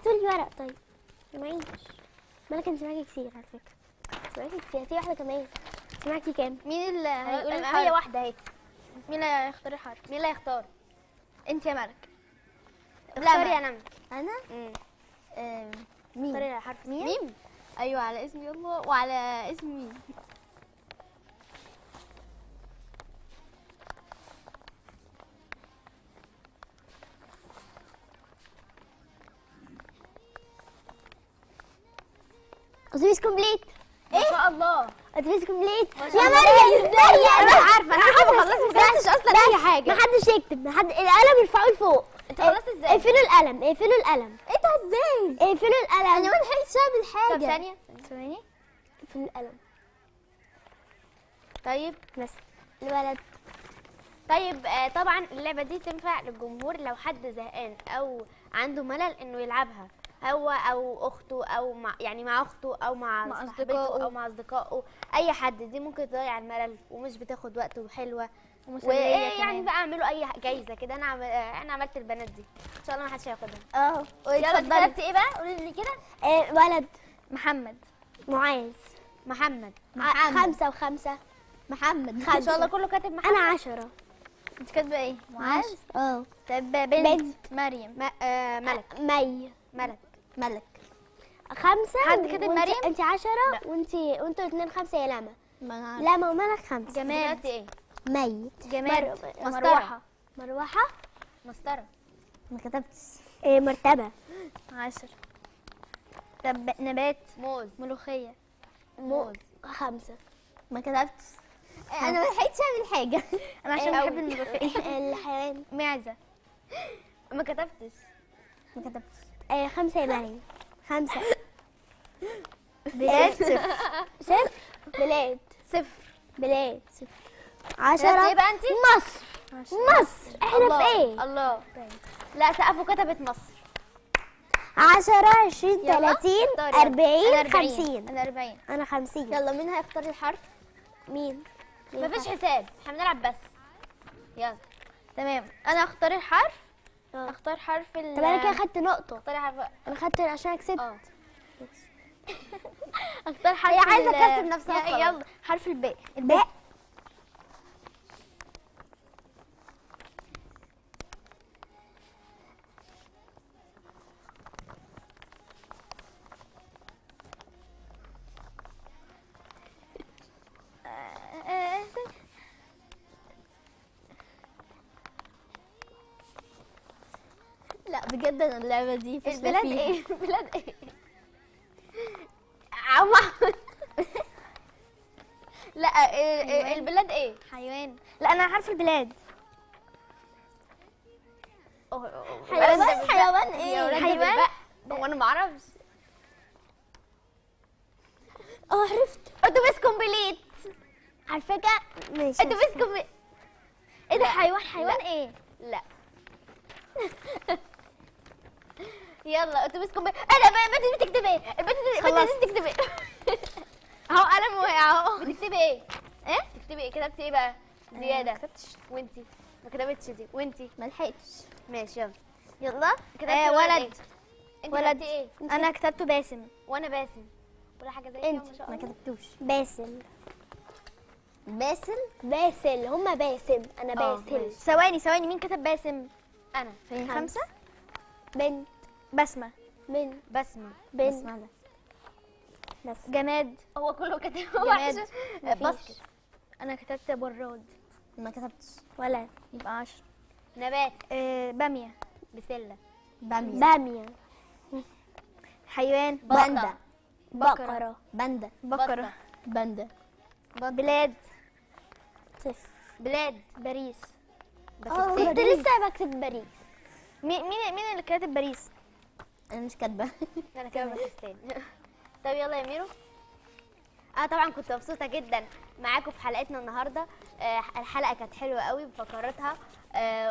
هاتولي ورق طيب. معيش. مالك انت معاكي كتير على فكره. معاكي كتير. في واحده كمان. انت معاكي كام؟ مين اللي هيقول الحرف؟ هي واحده اهي. مين اللي هيختار الحرف؟ مين اللي هيختار؟ انت يا ملك. اختاري انا. انا مين؟ اختاري على حرف مين؟ ميم. ايوه على اسمي يلا وعلى اسم مين. اتوبيس كومبليت. ما شاء الله. اتوبيس كومبليت. ما يا شاء الله. مريم ازاي؟ انا عارفه، انا عارفه خلصت، ما سمعتش اصلا اي حاجه. ما حدش يكتب. القلم ارفعوه لفوق. انت خلصت ازاي؟ اقفلوا القلم. اقفلوا القلم. ايه ده ازاي؟ اقفلوا القلم. انا ما لحقتش اعمل حاجه. طب ثانيه. ثواني. اقفلوا القلم. طيب بس الولد. طيب طبعا اللعبه دي تنفع للجمهور لو حد زهقان او عنده ملل انه يلعبها، هو او اخته او مع اخته او مع صاحبته أصدقائه. او مع اصدقائه، اي حد. دي ممكن تضيع الملل ومش بتاخد وقت وحلوه. ومسليه يعني كمان. بقى اعملوا اي جايزه كده. انا عملت البنات دي ان شاء الله ما حدش هياخدها. يلا اتفضلي. كتبتي ايه بقى؟ قولي لي كده. ولد. محمد. معاذ. محمد. 5 و5. محمد. ان شاء الله كله كاتب محمد. انا 10. انت كاتبه ايه؟ معاذ. طب بنت. بنت مريم. ملك. مي. ملك. 5. حد كاتب مريم؟ انت 10 وانتوا 2 5 يا لما. ما انا عارفة. لما وملك 5. جماد. كتبتي ايه؟ مي. جماد. مسطرة. مروحه. مروحه. مسطره. ما كتبتش. مرتبه. 10. طب نبات. موز. ملوخيه. موز. 5. ما كتبتش. انا ما لحقتش اعمل حاجه. انا عشان بحب الملوخيه. الحيوان. معزه. ما كتبتش. ما كتبتش. 5 يا مريم. 5. بلاد. صفر. بلاد. صفر. بلاد. صفر. 10. ايه بقى انت؟ مصر. مصر. احنا في ايه؟ الله. لا سقفوا كتبت مصر. 10 20 يلا. 30 اختاري. 40 50. انا 40. انا 50. يلا مين هيختار الحرف؟ مين؟ مفيش حساب، احنا بنلعب بس. يلا تمام. انا اختار الحرف. اه. اختار حرف طب انا كده خدت نقطة. اختاري حرف. انا خدت عشان كسبت. اختار حرف. هي عايزة تكسب نفسها خلاص. يلا حرف الباء. باء. لا بجد انا اللعبه دي فاشله البلاد فيها. ايه؟ البلاد ايه؟ عم أحمد. لا البلاد ايه؟ حيوان. لا انا عارفه البلاد. حيوان. حيوان ايه؟ حيوان. هو انا ما اعرفش. عرفت. اتوبيس كومبليت. على فكرة ماشي. اتوبيس كومبليت. ايه ده حيوان ايه؟ لا. يلا اتوبيس كومبليت. انا البنت دي بتكتب ايه؟ البنت دي بتكتب ايه؟ اهو قلم وقع اهو. بتكتبي ايه؟ ايه؟ بتكتبي ايه؟ كتبتي ايه بقى؟ زيادة. ما كتبتش. وانتي؟ ما كتبتش دي. وانتي؟ ما لحقتش. ماشي يلا. يلا. كتبتي ولد. انت ولد. كتبتي ايه؟ انا كتبته باسم. وانا باسم. ولا حاجة زي انت. كده ما شاء ما الله. كتبتوش. باسل. باسل. باسل. هما باسم. انا باسل. ماشي. ثواني مين كتب باسم؟ انا فين 5. بنت. بسمه. من. بسمة. بنت. بسمه ده. بس. جماد. هو كله كتب جماد. باسكت. انا كتبت براد. ما كتبتش. ولد. يبقى 10. نبات. باميه. بسلة. بامية. حيوان. بطة. بقرة. باندا. بطة. بقره. باندا. بلاد. 0. بلاد. باريس. بس كنت السين. لسه بكتب باريس. مين اللي كاتب باريس؟ انا مش كاتبه. انا كده باكستان. طب يلا يا ميرو. طبعا كنت مبسوطه جدا معاكم في حلقتنا النهارده. الحلقه كانت حلوه قوي بفقراتها.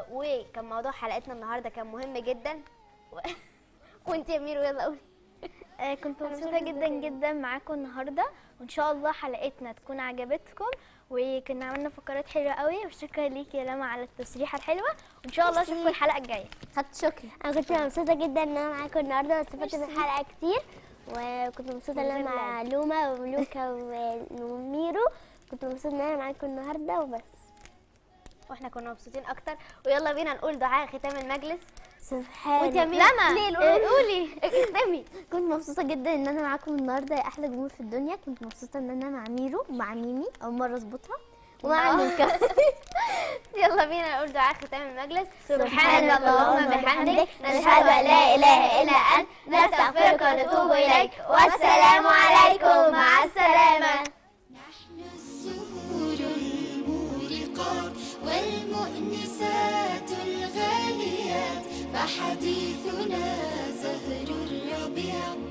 وكان موضوع حلقتنا النهارده كان مهم جدا. وانت يا ميرو يلا قولي. كنت مبسوطة جدا جدا معاكم النهاردة، وإن شاء الله حلقتنا تكون عجبتكم، وكنا عملنا فقرات حلوة قوي. وشكرا ليكي يا لما على التصريحة الحلوة، وإن شاء الله أشوفكم الحلقة الجاية. خدت شكرا. انا كنت مبسوطه جدا ان انا معاكم النهارده واستفدت من الحلقه كتير، وكنت مبسوطه ان انا مع لوما وملوكا وميرو. كنت مبسوطه ان انا معاكم النهارده وبس. واحنا كنا مبسوطين اكتر. ويلا بينا نقول دعاء ختام المجلس. سبحان وانت يا ميرو قولي اختمي. كنت مبسوطة جدا ان انا معاكم النهارده يا احلى جمهور في الدنيا. كنت مبسوطة ان انا مع ميرو ومع ميمي اول مرة اظبطها ومع ملكة. يلا بينا نقول دعاء ختام المجلس. سبحانك اللهم وبحمدك نشهد ان لا اله الا انت نستغفرك ونتوب اليك. والسلام عليكم. مع السلامة. نحن الزهور المورقات والمؤنسات الغاليات، فحديثنا زهر الربيع